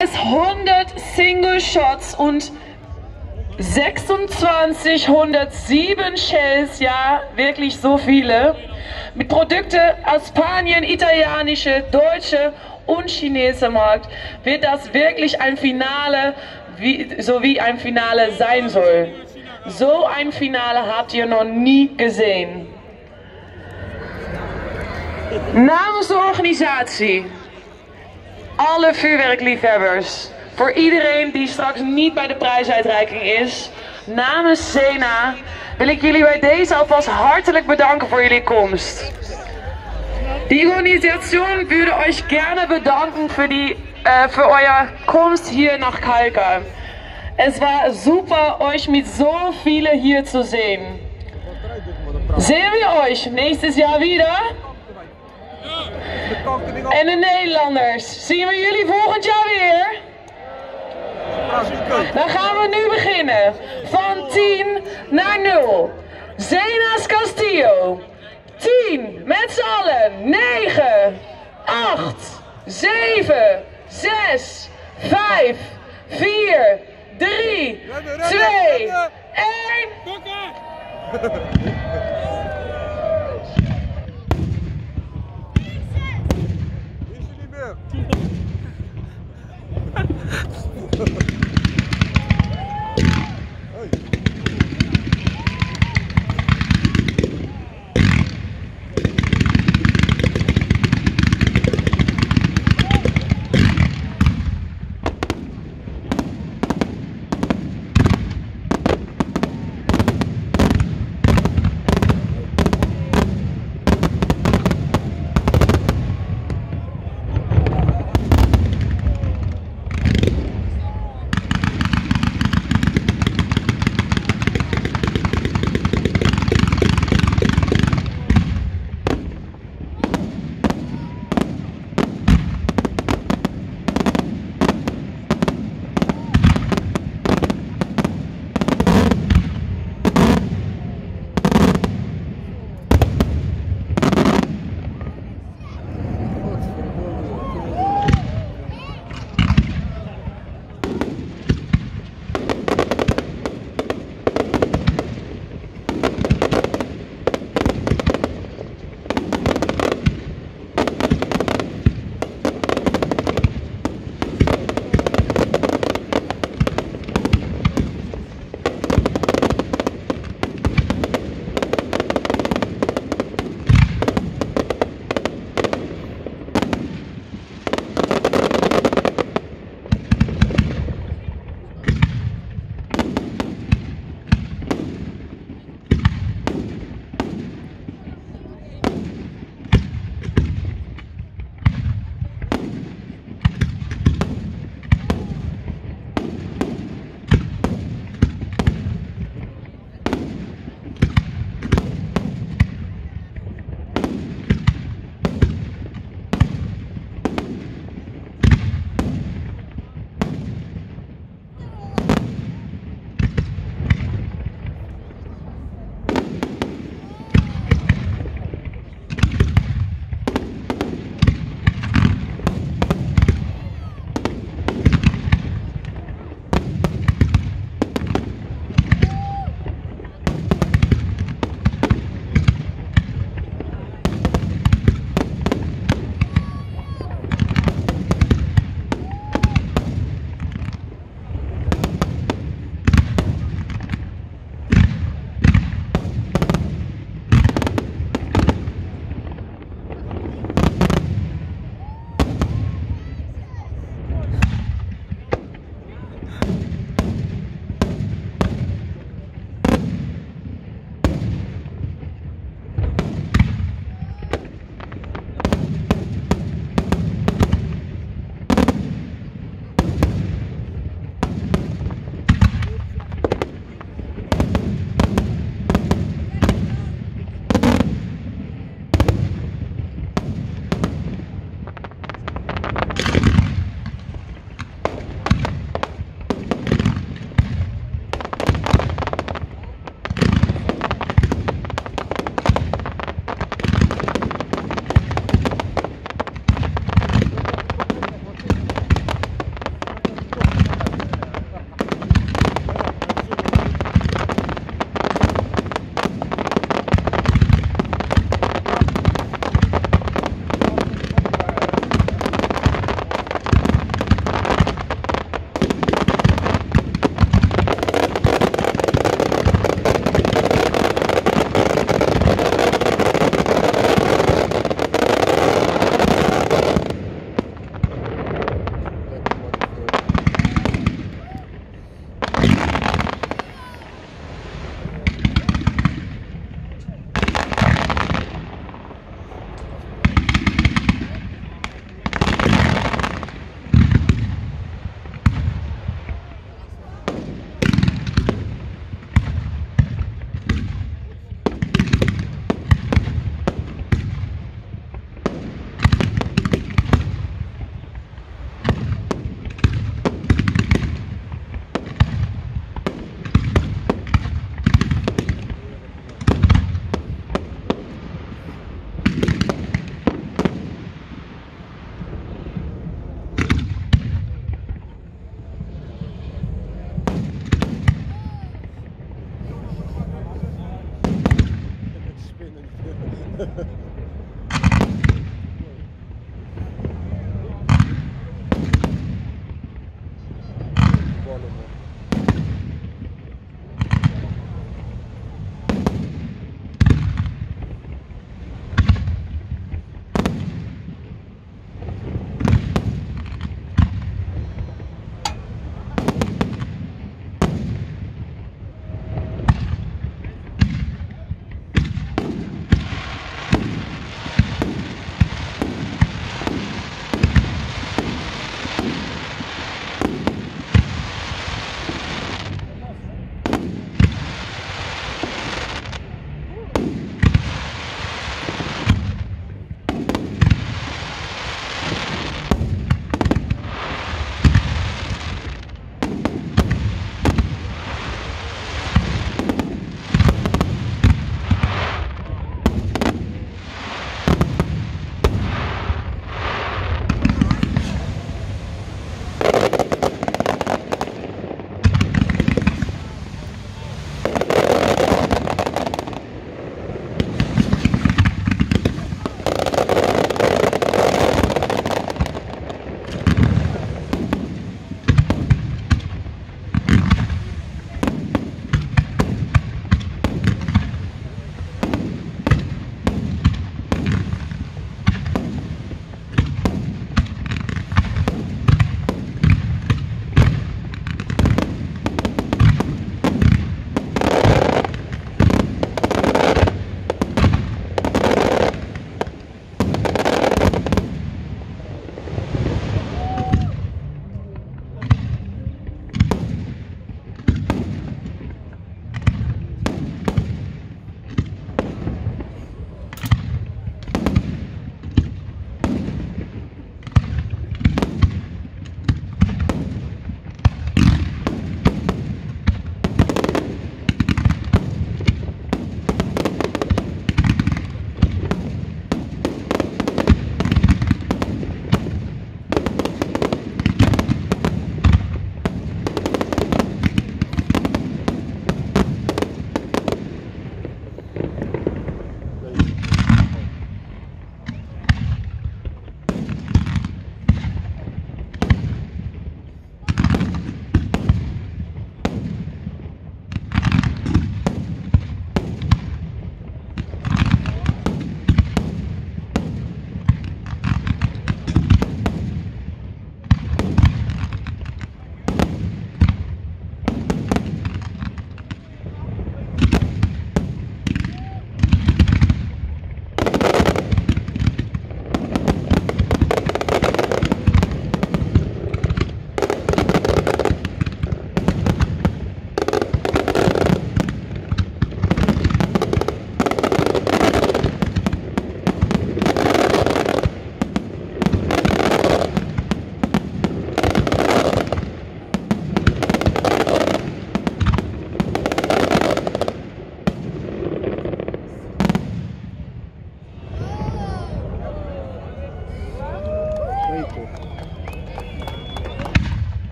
100 Single Shots und 107 Shells, ja, wirklich so viele. Mit Produkten aus Spanien, italienische, deutsche und chinesische Markt wird das wirklich ein Finale, so wie ein Finale sein soll. So ein Finale habt ihr noch nie gesehen. Namens de organisatie, alle vuurwerkliefhebbers, voor iedereen die straks niet bij de prijsuitreiking is, namens Sena wil ik jullie bij deze alvast hartelijk bedanken voor jullie komst. Die Organisation würde euch gerne bedanken für euer Komst hier nach Kalkar. Es war super, euch mit so vielen hier zu sehen. Sehen wir euch nächstes Jahr wieder? En de Nederlanders, zien we jullie volgend jaar weer? Dan gaan we nu beginnen. Van 10 naar 0. Zena's Castillo. 10, met z'n allen. 9, 8, 7, 6, 5, 4, 3, 2, 1.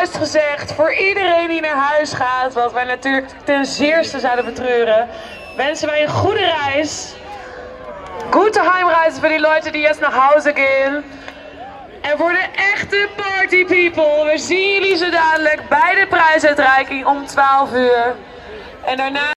alvast gezegd, voor iedereen die naar huis gaat, wat wij natuurlijk ten zeerste zouden betreuren, wensen wij een goede reis. Gute Heimreise voor die Leute die jetzt nach Hause gaan. En voor de echte party people, we zien jullie zo dadelijk bij de prijsuitreiking om 12 uur. En daarna